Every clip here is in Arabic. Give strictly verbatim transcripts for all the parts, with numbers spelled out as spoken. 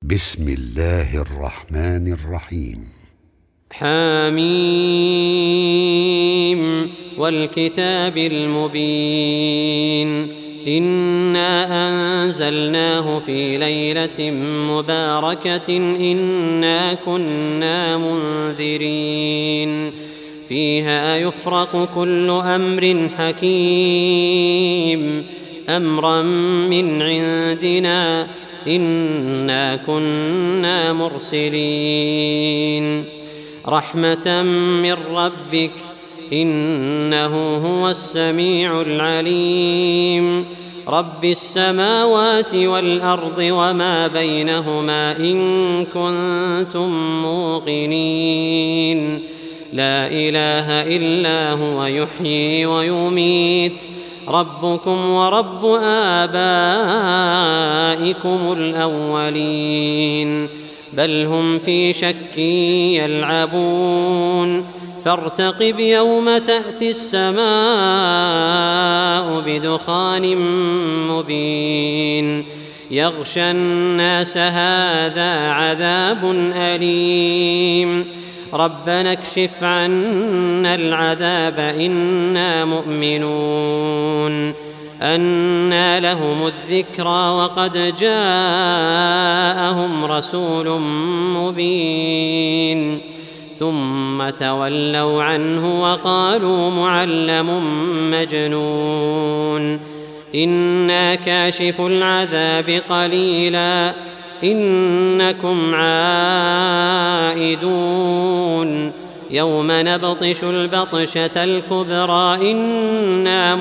بسم الله الرحمن الرحيم. حميم والكتاب المبين إنا أنزلناه في ليلة مباركة إنا كنا منذرين فيها يفرق كل أمر حكيم أمرا من عندنا إنا كنا مرسلين رحمة من ربك إنه هو السميع العليم رب السماوات والأرض وما بينهما إن كنتم موقنين لا إله إلا هو يحيي ويميت ربكم ورب آبائكم الأولين بل هم في شك يلعبون فارتقب يوم تأتي السماء بدخان مبين يغشى الناس هذا عذاب أليم ربنا اكشف عنا العذاب إنا مؤمنون أنى لهم الذكرى وقد جاءهم رسول مبين ثم تولوا عنه وقالوا معلم مجنون إنا كاشف العذاب قليلا إنكم عائدون يوم نبطش البطشة الكبرى إنا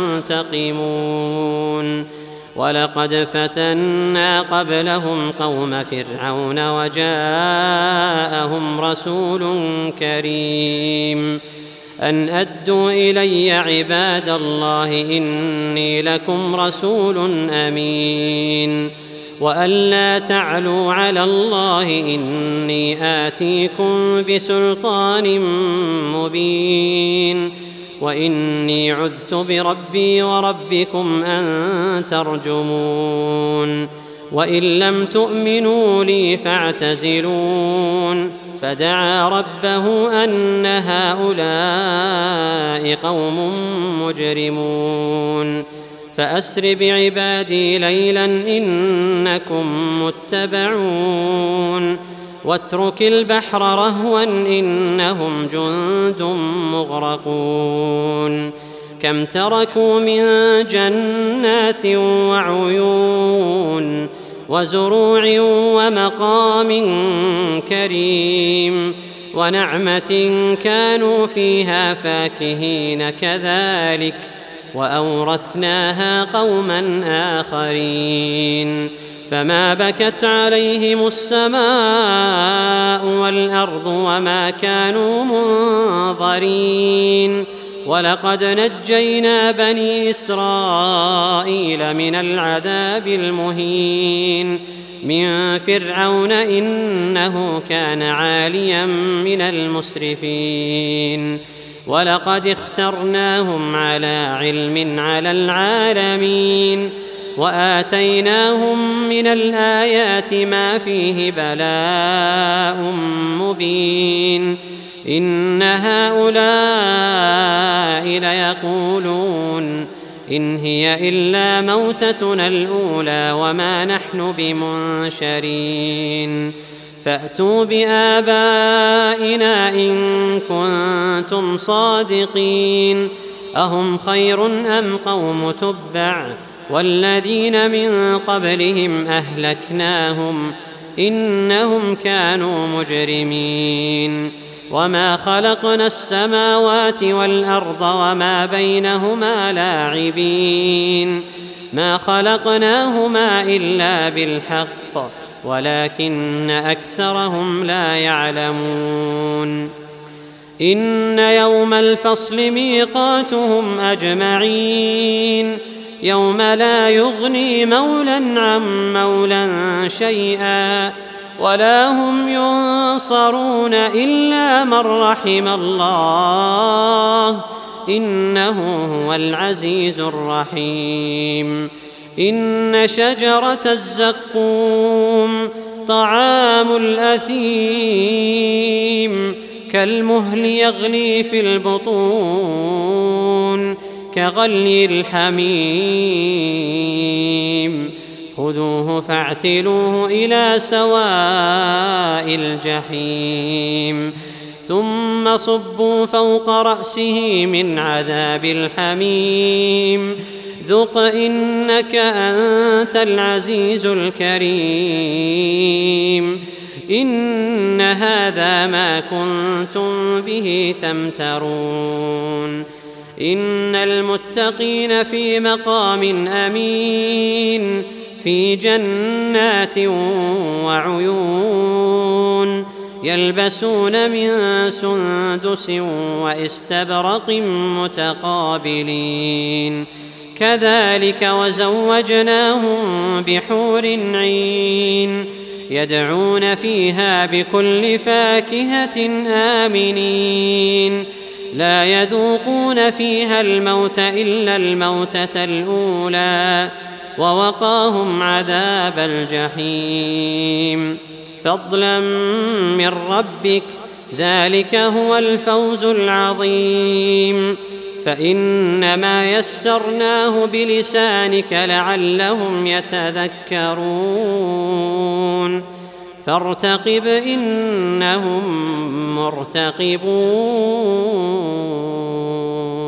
منتقمون ولقد فتنا قبلهم قوم فرعون وجاءهم رسول كريم أن أدوا إلي عباد الله إني لكم رسول أمين وأن لا تعلوا على الله إني آتيكم بسلطان مبين وإني عذت بربي وربكم أن ترجمون وإن لم تؤمنوا لي فاعتزلون فدعا ربه أن هؤلاء قوم مجرمون فأسر بعبادي ليلا إنكم متبعون واترك البحر رهوا إنهم جند مغرقون كم تركوا من جنات وعيون وزروع ومقام كريم ونعمة كانوا فيها فاكهين كذلك وأورثناها قوما آخرين فما بكت عليهم السماء والأرض وما كانوا منظرين ولقد نجينا بني إسرائيل من العذاب المهين من فرعون إنه كان عاليا من المسرفين ولقد اخترناهم على علم على العالمين وآتيناهم من الآيات ما فيه بلاء مبين إن هؤلاء ليقولون إن هي إلا موتتنا الأولى وما نحن بمنشرين فأتوا بآبائنا إن كنتم صادقين أهم خير أم قوم تبع والذين من قبلهم أهلكناهم إنهم كانوا مجرمين وما خلقنا السماوات والأرض وما بينهما لاعبين ما خلقناهما إلا بالحق ولكن أكثرهم لا يعلمون إن يوم الفصل ميقاتهم أجمعين يوم لا يغني مولى عن مولى شيئا ولا هم ينصرون إلا من رحم الله إنه هو العزيز الرحيم إن شجرة الزقوم طعام الأثيم كالمهل يغلي في البطون كغلي الحميم خذوه فاعتلوه إلى سواء الجحيم ثم صبوا فوق رأسه من عذاب الحميم ذق إنك أنت العزيز الكريم إن هذا ما كنتم به تمترون إن المتقين في مقام أمين في جنات وعيون يلبسون من سندس واستبرق متقابلين كذلك وزوجناهم بحور عين يدعون فيها بكل فاكهة آمنين لا يذوقون فيها الموت إلا الموتة الأولى ووقاهم عذاب الجحيم فضلا من ربك ذلك هو الفوز العظيم فإنما يسرناه بلسانك لعلهم يتذكرون فارتقب إنهم مرتقبون.